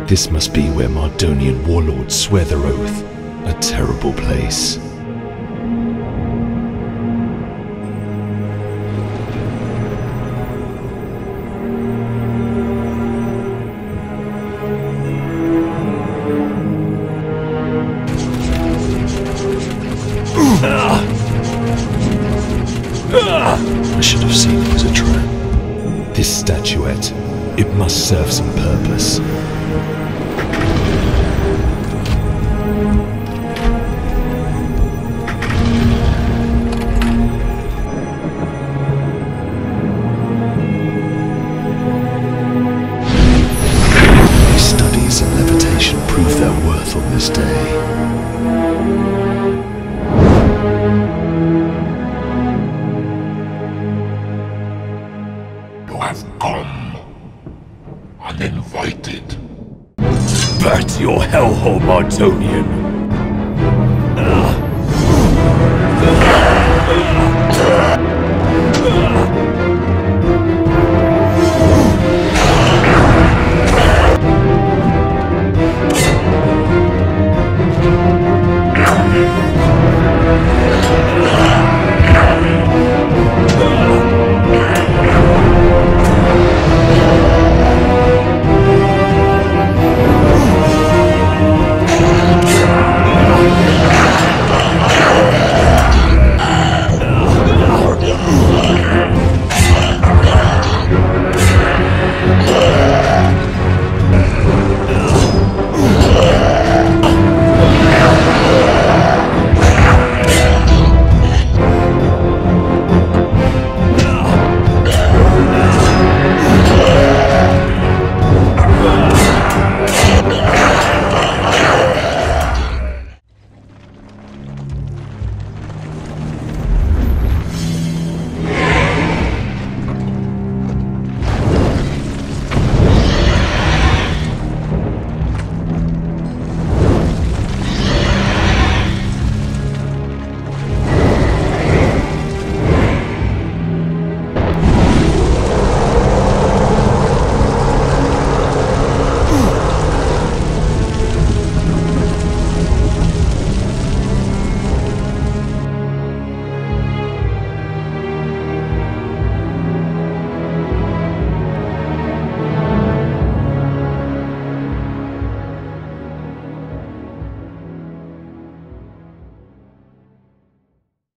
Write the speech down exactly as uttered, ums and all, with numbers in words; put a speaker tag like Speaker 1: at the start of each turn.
Speaker 1: This must be where Mardonian warlords swear their oath. A terrible place. I should have seen it was a trap. This statuette, it must serve some purpose. These studies in levitation prove their worth on this day.
Speaker 2: Uninvited.
Speaker 3: Back to your hellhole, Mardonian. Uh. Uh. Uh.